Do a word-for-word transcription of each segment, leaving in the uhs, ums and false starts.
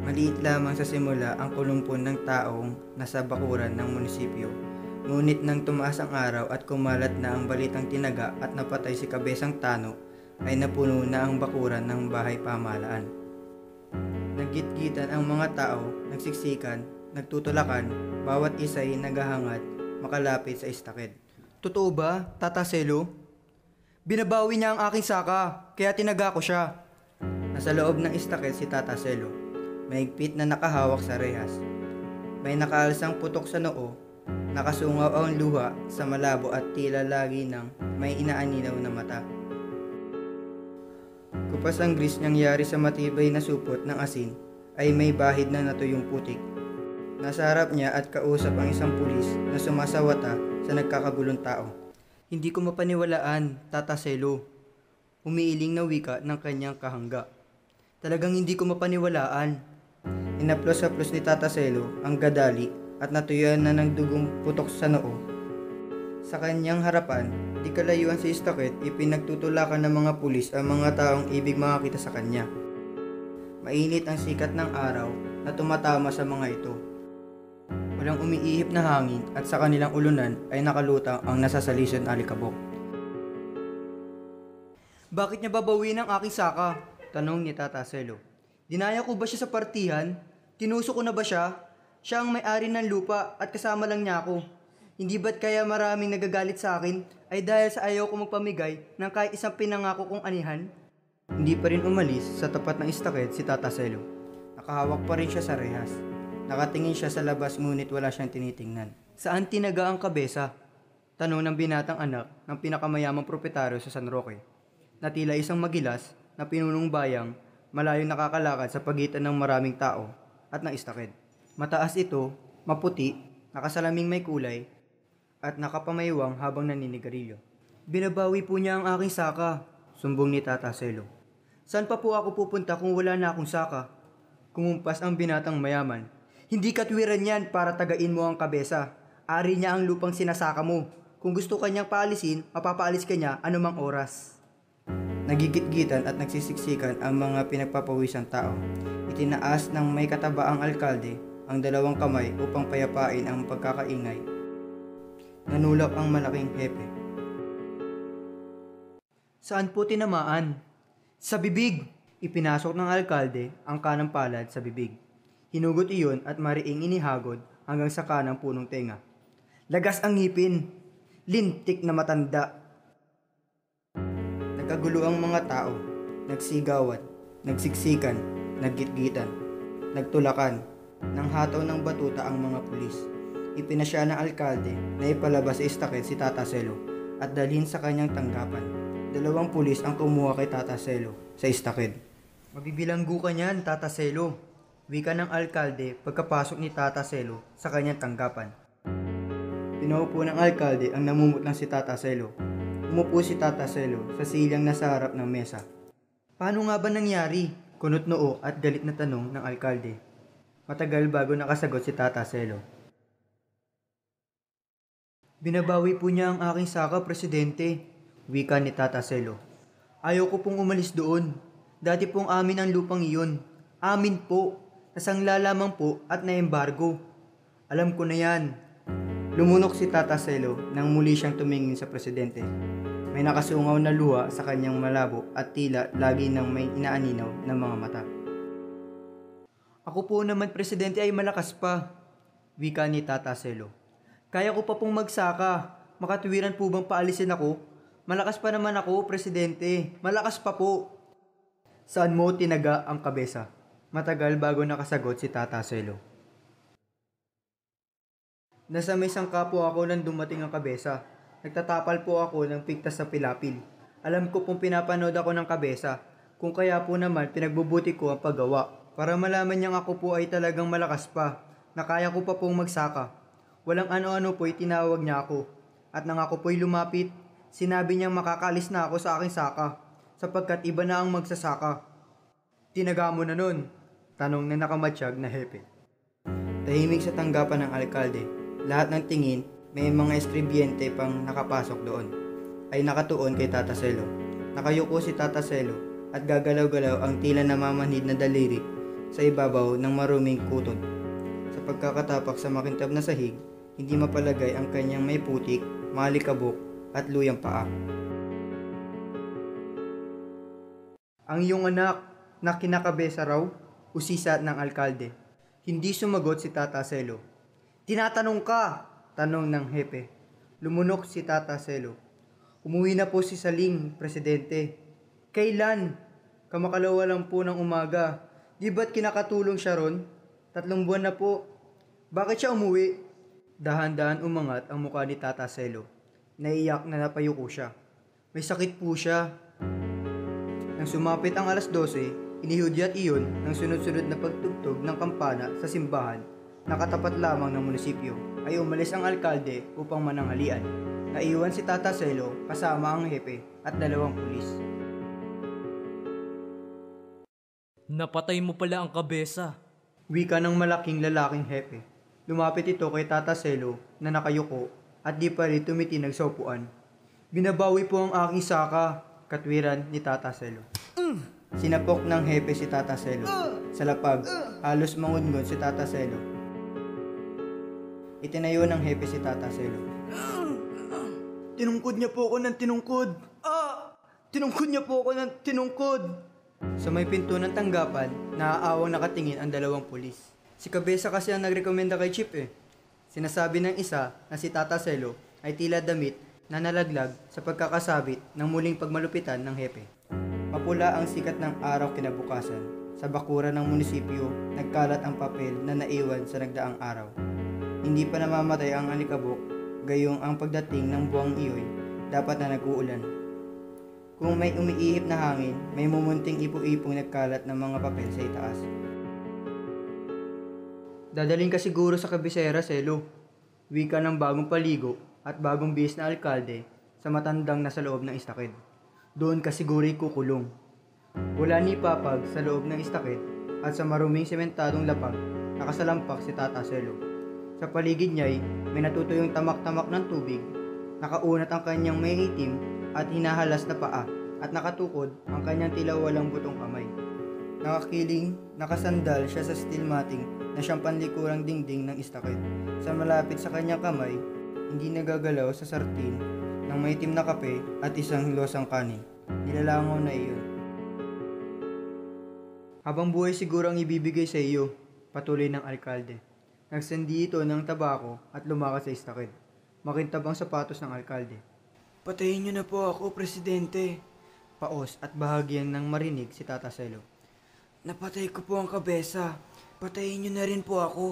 Maliit lamang sa simula ang kulumpon ng taong nasa bakuran ng munisipyo. Ngunit nang tumaas ang araw at kumalat na ang balitang tinaga at napatay si Kabesang Tano, ay napuno na ang bakuran ng bahay pamahalaan. Naggitgitan ang mga tao, nagsiksikan, nagtutulakan, bawat isa ay naghahangad makalapit sa istakid. Totoo ba, Tata Selo? Binabawi niya ang aking saka, kaya tinaga ko siya. Nasa loob ng istakid si Tata Selo, mahigpit na nakahawak sa rehas. May nakaalsang putok sa noo, nakasungaw ang luha sa malabo at tila lagi ng may inaaninaw na mata. Kupas ang gris niyang yari sa matibay na supot ng asin ay may bahid na natuyong putik. Nasa harap niya at kausap ang isang pulis na sumasawata sa nagkakagulong tao. Hindi ko mapaniwalaan, Tata Selo. Umiiling na wika ng kanyang kahangga. Talagang hindi ko mapaniwalaan. Inaplos-haplos ni Tata Selo ang gadali at natuyuan na ng dugong putok sa noo. Sa kanyang harapan, di kalayuan sa istakid, ipinagtutulakan ng mga pulis ang mga taong ibig makakita sa kanya. Mainit ang sikat ng araw na tumatama sa mga ito. Walang umiihip na hangin at sa kanilang ulunan ay nakalutang ang nasasalisod na alikabok. Bakit niya babawin ang aking saka? Tanong ni Tata Selo. Dinaya ko ba siya sa partihan? Tinuso ko na ba siya? Siya ang may-ari ng lupa at kasama lang niya ako. Hindi ba't kaya maraming nagagalit sa akin ay dahil sa ayaw ko magpamigay ng kahit isang pinangako kong anihan? Hindi pa rin umalis sa tapat ng istakid si Tata Selo. Nakahawak pa rin siya sa rehas. Nakatingin siya sa labas ngunit wala siyang tinitingnan. Saan tinaga ang kabesa? Tanong ng binatang anak ng pinakamayamang proprietaryo sa San Roque, na tila isang magilas na pinunong bayang malayong nakakalakad sa pagitan ng maraming tao at ng istakid. Mataas ito, maputi, nakasalaming may kulay, at nakapamaywang habang naninigarilyo. Binabawi po niya ang aking saka, sumbong ni Tata Selo. Saan pa po ako pupunta kung wala na akong saka? Kumumpas ang binatang mayaman. Hindi katwiran yan para tagain mo ang kabesa. Ari niya ang lupang sinasaka mo. Kung gusto kanyang paalisin, mapapaalis ka niya anumang oras. Nagigit-gitan at nagsisiksikan ang mga pinagpapawisang tao. Itinaas ng may kataba ang alkalde ang dalawang kamay upang payapain ang pagkakaingay. Nanulak ang malaking hepe. Saan po tinamaan? Sa bibig! Ipinasok ng alkalde ang kanang palad sa bibig. Hinugot iyon at mariing inihagod hanggang sa kanang punong tenga. Lagas ang ngipin! Lintik na matanda! Nagkagulo ang mga tao, nagsigawan, nagsiksikan, naggitgitan, nagtulakan, nang hataw ng batuta ang mga pulis. Ipinasya ng alkalde na ipalabas sa istakid si Tata Selo at dalhin sa kanyang tanggapan. Dalawang pulis ang kumuha kay Tata Selo sa istakid. Mabibilanggo ka niyan, Tata Selo, wika ng alkalde pagkapasok ni Tata Selo sa kanyang tanggapan. Pinaupo ng alkalde ang namumutlang si Tata Selo. Umupo si Tata Selo sa silyang nasa harap ng mesa. Paano nga ba nangyari? Kunot noo at galit na tanong ng alkalde. Matagal bago nakasagot si Tata Selo. Binabawi po niya ang aking saka, Presidente, wika ni Tata Selo. Ayaw ko pong umalis doon. Dati pong amin ang lupang iyon. Amin po. Nasangla lamang po at na-embargo. Alam ko na yan. Lumunok si Tata Selo nang muli siyang tumingin sa Presidente. May nakasungaw na luha sa kanyang malabo at tila lagi nang may inaaninaw ng mga mata. Ako po naman, Presidente, ay malakas pa, wika ni Tata Selo. Kaya ko pa pong magsaka. Makatwiran po bang paalisin ako? Malakas pa naman ako, Presidente. Malakas pa po. Saan mo tinaga ang kabesa? Matagal bago nakasagot si Tata Selo. Nasa may sangka po ako nang dumating ang kabesa. Nagtatapal po ako ng pigtas sa pilapil. Alam ko pong pinapanood ako ng kabesa. Kung kaya po naman pinagbubuti ko ang paggawa. Para malaman niyang ako po ay talagang malakas pa. Na kaya ko pa pong magsaka. Walang ano-ano po'y tinawag niya ako. At nang ako po'y lumapit, sinabi niyang makakaalis na ako sa aking saka. Sapagkat iba na ang magsasaka. Tinaga mo na nun? Tanong na nakamatsyag na hepe. Tahimik sa tanggapan ng alkalde. Lahat ng tingin, may mga estribyente pang nakapasok doon, ay nakatuon kay Tata Selo. Nakayuko si Tata Selo at gagalaw-galaw ang tila namamanhid na daliri sa ibabaw ng maruming kutot. Sa pagkakatapak sa makintab na sahig, hindi mapalagay ang kanyang may putik, malikabok at luyang paa. Ang iyong anak na kinakabesa raw, usisa ng alkalde. Hindi sumagot si Tata Selo. Tinatanong ka, tanong ng hepe. Lumunok si Tata Selo. Umuwi na po si Saling, Presidente. Kailan? Kamakalawa lang po ng umaga. Di ba't kinakatulong siya ron? Tatlong buwan na po. Bakit siya umuwi? Dahan-dahan umangat ang mukha ni Tata Selo. Naiyak na napayuko siya. May sakit po siya. Nang sumapit ang alas dose, inihudyat iyon ng sunod-sunod na pagtugtog ng kampana sa simbahan na katapat lamang ng munisipyo. Ay umalis ang alkalde upang mananghalian. Naiwan si Tata Selo kasama ang hepe at dalawang pulis. Napatay mo pala ang kabesa. Wika ng malaking lalaking hepe. Lumapit ito kay Tata Selo na nakayuko at di pa rin tumitinag sa upuan. Binabawi po ang aking saka, katwiran ni Tata Selo. Sinapok ng hepe si Tata Selo. Sa lapag, halos mangudngod si Tata Selo. Itinayo ng hepe si Tata Selo. Tinungkod niya po ako ng tinungkod. Ah! Tinungkod niya po ako ng tinungkod. Sa may pinto ng tanggapan, naaawang nakatingin ang dalawang pulis. Si Kabesa kasi ang nagrekomenda kay Chip eh. Sinasabi ng isa na si Tata Selo ay tila damit na nalaglag sa pagkakasabit ng muling pagmalupitan ng hepe. Mapula ang sikat ng araw kinabukasan. Sa bakuran ng munisipyo, nagkalat ang papel na naiwan sa nagdaang araw. Hindi pa namamatay ang alikabok, gayong ang pagdating ng buwang iyoy, dapat na nag-uulan. Kung may umiihip na hangin, may mumunting ipo-ipong nagkalat ng mga papel sa itaas. Dadaling ka siguro sa kabisera, Selo. Wika ng bagong paligo at bagong bihis na alkalde sa matandang nasa loob ng istakid. Doon ka siguro'y kukulong. Wala ni papag sa loob ng istakid at sa maruming sementadong lapag nakasalampak si Tata Selo. Sa paligid niya'y may natutuyong tamak-tamak ng tubig, nakaunat ang kanyang may itim at hinahalas na paa at nakatukod ang kanyang tila walang butong kamay. Nakakiling, nakasandal siya sa steel matting na siyang panlikurang dingding ng istakid. Sa malapit sa kanyang kamay, hindi nagagalaw sa sartin ng maitim na kape at isang losang kanin. Nilalangaw na iyon. Habang buhay siguro ang ibibigay sa iyo, patuloy ng alkalde. Nagsandi ito ng tabako at lumakas sa istakid. Makintab ang sapatos ng alkalde. Patayin niyo na po ako, Presidente. Paos at bahagyan ng marinig si Tata Selo. Napatay ko po ang kabesa. Patayin niyo na rin po ako.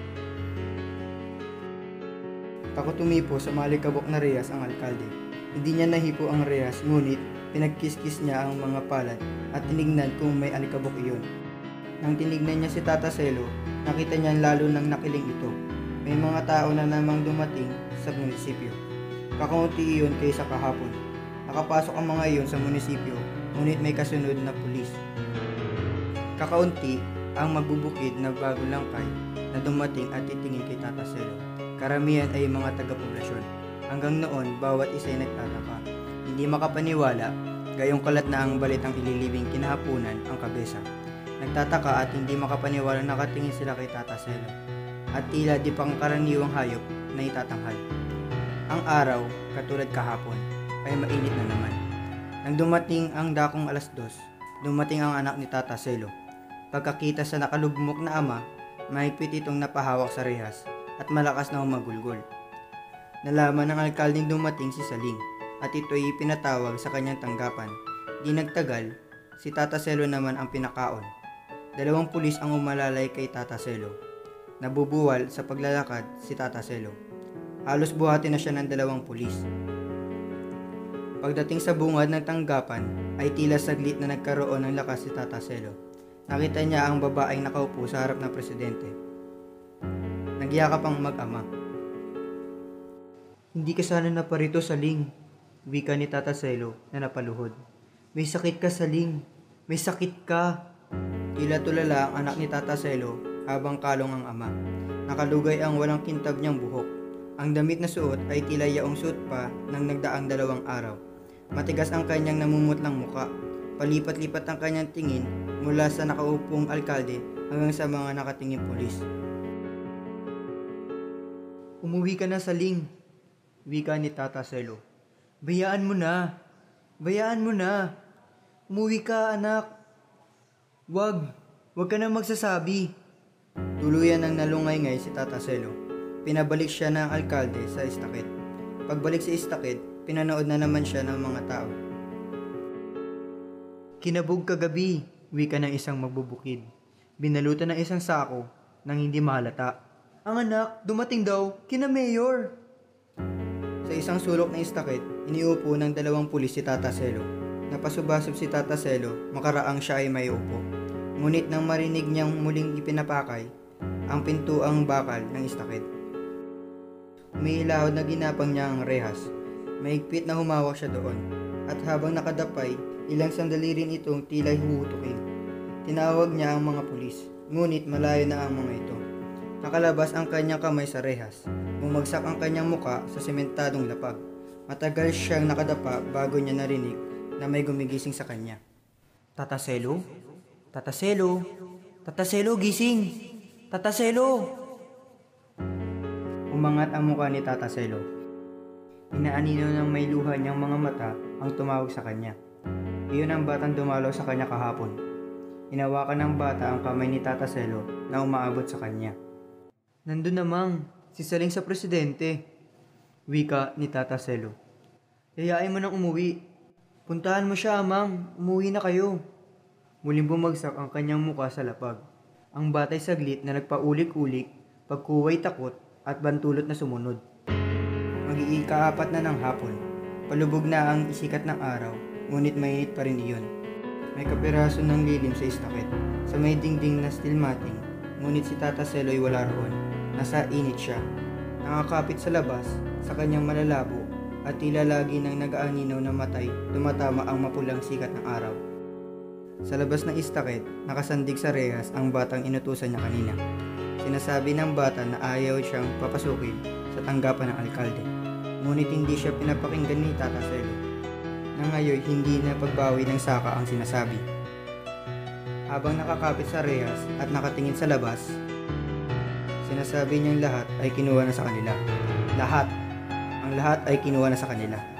Takot tumipo sa malikabok na reyas ang alkalde. Hindi niya nahipo ang reyas, ngunit pinagkiskis niya ang mga palad at tinignan kung may alikabok iyon. Nang tinignan niya si Tata Selo, nakita niya lalo nang nakiling ito. May mga tao na namang dumating sa munisipyo. Kakaunti iyon kaysa kahapon. Nakapasok ang mga iyon sa munisipyo, ngunit may kasunod na pulis. Kakaunti ang magbubukid na bagong langkay na dumating at titingin kay Tata Selo. Karamihan ay mga taga-poblasyon. Hanggang noon, bawat isa'y nagtataka. Hindi makapaniwala, gayong kalat na ang balitang ililibing kinahapunan ang kabesa. Nagtataka at hindi makapaniwala nakatingin sila kay Tata Selo. At tila di pang karaniwang hayop na itatanghal. Ang araw, katulad kahapon, ay mainit na naman. Nang dumating ang dakong alas dos, dumating ang anak ni Tata Selo. Pagkakita sa nakalugmok na ama, mahigpit itong napahawak sa rehas at malakas na humagulgol. Nalaman ng alkaldeng dumating si Saling at ito'y pinatawag sa kanyang tanggapan. Di nagtagal, si Tata Selo naman ang pinakaon. Dalawang pulis ang umalalay kay Tata Selo. Nabubuwal sa paglalakad si Tata Selo. Halos buhati na siya ng dalawang pulis. Pagdating sa bungad ng tanggapan ay tila saglit na nagkaroon ng lakas si Tata Selo. Nakita niya ang babaeng nakaupo sa harap ng presidente. Nagyakap ang mag-ama. Hindi ka sana naparito, Saling, wika ni Tata Selo na napaluhod. May sakit ka, Saling. May sakit ka. Tila tulala ang anak ni Tata Selo habang kalong ang ama. Nakalugay ang walang kintab niyang buhok. Ang damit na suot ay tila yaong suot pa ng nagdaang dalawang araw. Matigas ang kanyang namumutlang muka. Palipat-lipat ang kanyang tingin mula sa nakaupong alkalde hanggang sa mga nakatingin pulis. Umuwi ka na, Saling. Wika ni Tata Selo. Bayaan mo na. Bayaan mo na. Umuwi ka, anak. Wag. Wag ka na magsasabi. Tuluyan ng nalungay-ngay si Tata Selo. Pinabalik siya ng alkalde sa istakit. Pagbalik sa istakit, pinanood na naman siya ng mga tao. Kinabog kagabi, wika ng isang magbubukid. Binalutan ng isang sako nang hindi mahalata. Ang anak, dumating daw, kina Mayor. Sa isang sulok ng istakit, iniupo ng dalawang pulis si Tata Selo. Napasubasub si Tata Selo, makaraang siya ay may upo. Ngunit nang marinig niyang muling ipinapakay, ang pintuang bakal ng istakit. Umiilahod na ginapang niya ang rehas. Mahigpit na humawak siya doon. At habang nakadapay, ilang sandali rin itong tila huhutukin. Tinawag niya ang mga pulis, ngunit malayo na ang mga ito. Nakalabas ang kanyang kamay sa rehas. Bumagsak ang kanyang muka sa sementadong lapag. Matagal siyang nakadapa bago niya narinig na may gumigising sa kanya. Tata Selo? Tata Selo? Tata Selo, gising! Tata Selo! Umangat ang muka ni Tata Selo. Inaanino ng may luha niyang mga mata ang tumawag sa kanya. Iyon ang batang dumalaw sa kanya kahapon. Inawakan ng bata ang kamay ni Tata Selo na umaabot sa kanya. Nandun namang, si Saling sa presidente. Wika ni Tata Selo. Yayain mo nang umuwi. Puntahan mo siya, amang. Umuwi na kayo. Muling bumagsak ang kanyang muka sa lapag. Ang batay saglit na nagpaulik-ulik, pagkuway takot at bantulot na sumunod. Mag-iikaapat na ng hapon. Palubog na ang isikat ng araw, ngunit mainit pa rin iyon. May kapiraso ng lilim sa istakit. Sa may dingding na steel matting, ngunit si Tata Selo ay wala roon. Nasa init siya. Nakakapit sa labas, sa kanyang malalabo, at tila lagi ng nag-aaninaw na matay, tumatama ang mapulang sikat ng araw. Sa labas ng istakit, nakasandig sa rehas ang batang inutusan niya kanina. Sinasabi ng bata na ayaw siyang papasukin sa tanggapan ng alkalde. Ngunit hindi siya pinapakinggan ni Tata Selo, na ngayon hindi na pagbawi ng saka ang sinasabi. Habang nakakapit sa rehas at nakatingin sa labas, sinasabi niyang lahat ay kinuha na sa kanila. Lahat. Ang lahat ay kinuha na sa kanila.